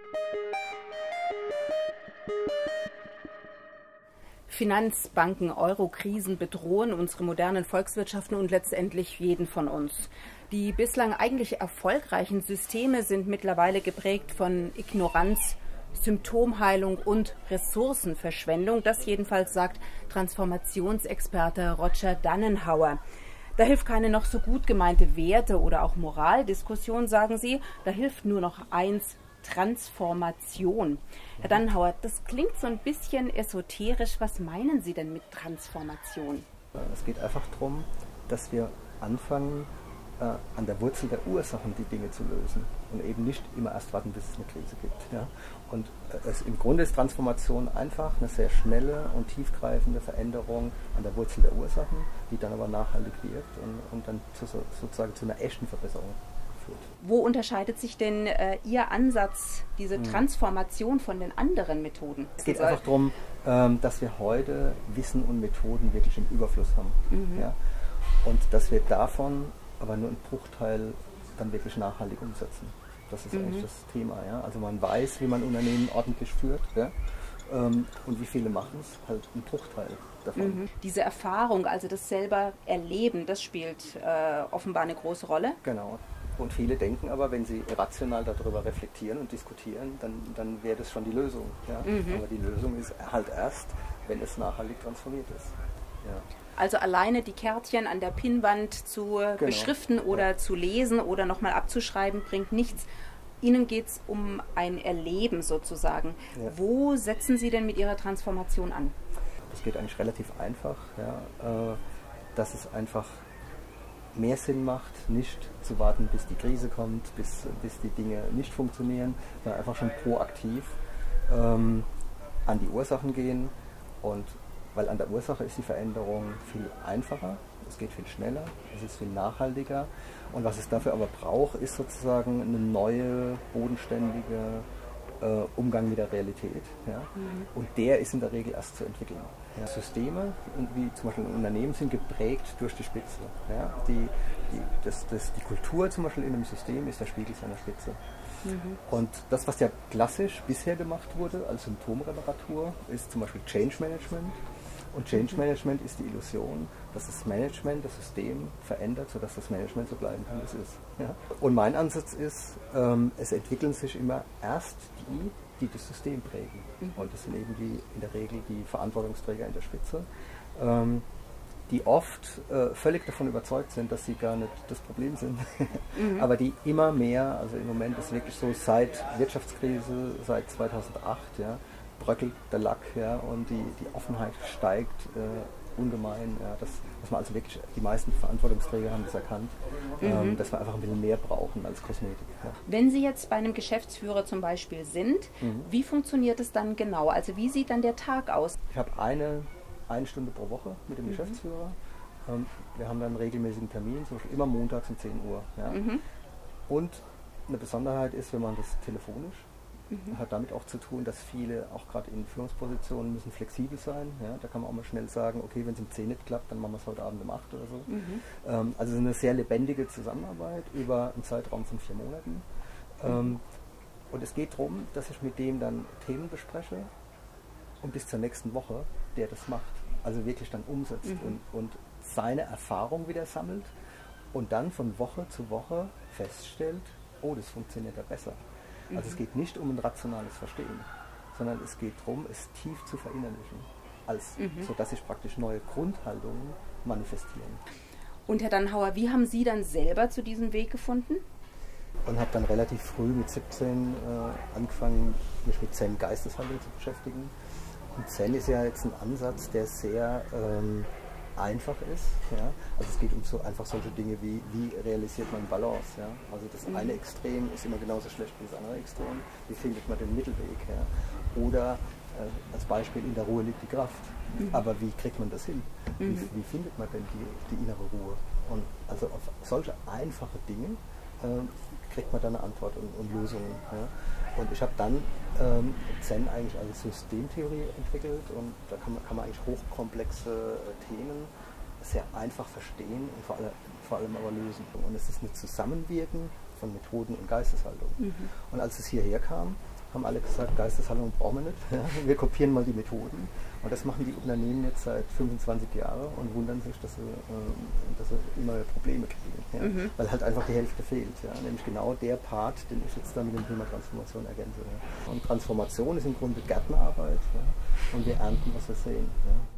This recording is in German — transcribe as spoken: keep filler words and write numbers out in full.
Finanzbanken, Euro-Krisen bedrohen unsere modernen Volkswirtschaften und letztendlich jeden von uns. Die bislang eigentlich erfolgreichen Systeme sind mittlerweile geprägt von Ignoranz, Symptomheilung und Ressourcenverschwendung. Das jedenfalls sagt Transformationsexperte Roger Dannenhauer. Da hilft keine noch so gut gemeinte Werte- oder auch Moraldiskussion, sagen Sie. Da hilft nur noch eins: Transformation. Herr Dannenhauer, das klingt so ein bisschen esoterisch. Was meinen Sie denn mit Transformation? Es geht einfach darum, dass wir anfangen, äh, an der Wurzel der Ursachen die Dinge zu lösen und eben nicht immer erst warten, bis es eine Krise gibt. Ja? Und äh, es, im Grunde ist Transformation einfach eine sehr schnelle und tiefgreifende Veränderung an der Wurzel der Ursachen, die dann aber nachhaltig wirkt und, und dann zu, sozusagen zu einer echten Verbesserung. Wo unterscheidet sich denn äh, Ihr Ansatz, diese Transformation von den anderen Methoden? Es geht einfach darum, ähm, dass wir heute Wissen und Methoden wirklich im Überfluss haben. Mhm. Ja? Und dass wir davon aber nur einen Bruchteil dann wirklich nachhaltig umsetzen. Das ist mhm. eigentlich das Thema. Ja? Also man weiß, wie man Unternehmen ordentlich führt. Ja? Ähm, und wie viele machen es? Halt ein Bruchteil davon. Mhm. Diese Erfahrung, also das selber Erleben, das spielt äh, offenbar eine große Rolle. Genau. Und viele denken aber, wenn sie rational darüber reflektieren und diskutieren, dann, dann wäre das schon die Lösung. Ja? Mhm. Aber die Lösung ist halt erst, wenn es nachhaltig transformiert ist. Ja. Also alleine die Kärtchen an der Pinnwand zu genau. beschriften oder ja. zu lesen oder nochmal abzuschreiben, bringt nichts. Ihnen geht es um ein Erleben sozusagen. Ja. Wo setzen Sie denn mit Ihrer Transformation an? Das geht eigentlich relativ einfach. Ja? Äh, dass es einfach mehr Sinn macht, nicht zu warten, bis die Krise kommt, bis, bis die Dinge nicht funktionieren, sondern einfach schon proaktiv ähm, an die Ursachen gehen. Und weil an der Ursache ist die Veränderung viel einfacher, es geht viel schneller, es ist viel nachhaltiger. Und was es dafür aber braucht, ist sozusagen eine neue, bodenständige äh, Umgang mit der Realität. Ja? Mhm. Und der ist in der Regel erst zu entwickeln. Ja? Systeme, wie zum Beispiel ein Unternehmen, sind geprägt durch die Spitze. Ja? Die, die, das, das, die Kultur zum Beispiel in einem System ist der Spiegel seiner Spitze. Mhm. Und das, was ja klassisch bisher gemacht wurde als Symptomreparatur, ist zum Beispiel Change Management. Und Change Management ist die Illusion, dass das Management das System verändert, sodass das Management so bleiben kann, wie es ist. Ja? Und mein Ansatz ist, ähm, es entwickeln sich immer erst die, die das System prägen. Mhm. Und das sind eben die, in der Regel die Verantwortungsträger in der Spitze, ähm, die oft äh, völlig davon überzeugt sind, dass sie gar nicht das Problem sind. Mhm. Aber die immer mehr, also im Moment ist wirklich so seit Wirtschaftskrise, seit zweitausendacht, ja, bröckelt der Lack, ja, und die, die Offenheit steigt äh, ungemein. Ja, dass, dass man also wirklich, die meisten Verantwortungsträger haben das erkannt, mhm. ähm, dass wir einfach ein bisschen mehr brauchen als Kosmetik. Ja. Wenn Sie jetzt bei einem Geschäftsführer zum Beispiel sind, mhm. wie funktioniert es dann genau? Also wie sieht dann der Tag aus? Ich habe eine, eine Stunde pro Woche mit dem mhm. Geschäftsführer. Ähm, wir haben dann einen regelmäßigen Termin, zum Beispiel immer montags um zehn Uhr. Ja. Mhm. Und eine Besonderheit ist, wenn man das telefonisch Mhm. hat damit auch zu tun, dass viele, auch gerade in Führungspositionen, müssen flexibel sein. Ja? Da kann man auch mal schnell sagen, okay, wenn es um zehn nicht klappt, dann machen wir es heute Abend um acht oder so. Mhm. Ähm, also eine sehr lebendige Zusammenarbeit über einen Zeitraum von vier Monaten. Mhm. Ähm, und es geht darum, dass ich mit dem dann Themen bespreche und bis zur nächsten Woche der das macht. Also wirklich dann umsetzt mhm. und, und seine Erfahrung wieder sammelt und dann von Woche zu Woche feststellt, oh, das funktioniert ja besser. Also es geht nicht um ein rationales Verstehen, sondern es geht darum, es tief zu verinnerlichen, als, mhm. sodass sich praktisch neue Grundhaltungen manifestieren. Und Herr Dannenhauer, wie haben Sie dann selber zu diesem Weg gefunden? Und habe dann relativ früh mit siebzehn äh, angefangen, mich mit Zen-Geisteshaltung zu beschäftigen. Und Zen ist ja jetzt ein Ansatz, der sehr ähm, einfach ist. Ja? Also es geht um so einfach solche Dinge wie, wie realisiert man Balance. Ja? Also das mhm. eine Extrem ist immer genauso schlecht wie das andere Extrem. Wie findet man den Mittelweg? Ja? Oder äh, als Beispiel, in der Ruhe liegt die Kraft. Mhm. Aber wie kriegt man das hin? Mhm. Wie, wie findet man denn die, die innere Ruhe? Und also auf solche einfache Dinge äh, kriegt man dann eine Antwort und, und Lösungen. Ja? Und ich habe dann ähm, Zen eigentlich als Systemtheorie entwickelt und da kann man, kann man eigentlich hochkomplexe äh, Themen sehr einfach verstehen und vor allem, vor allem aber lösen. Und es ist ein Zusammenwirken von Methoden und Geisteshaltung. Mhm. Und als es hierher kam, haben alle gesagt, Geisteshaltung brauchen wir nicht. Ja, wir kopieren mal die Methoden. Und das machen die Unternehmen jetzt seit fünfundzwanzig Jahren und wundern sich, dass sie, äh, dass sie immer Probleme kriegen. Ja? Mhm. Weil halt einfach die Hälfte fehlt. Ja? Nämlich genau der Part, den ich jetzt da mit dem Thema Transformation ergänze. Ja? Und Transformation ist im Grunde Gärtnerarbeit. Ja? Und wir ernten, was wir sehen. Ja?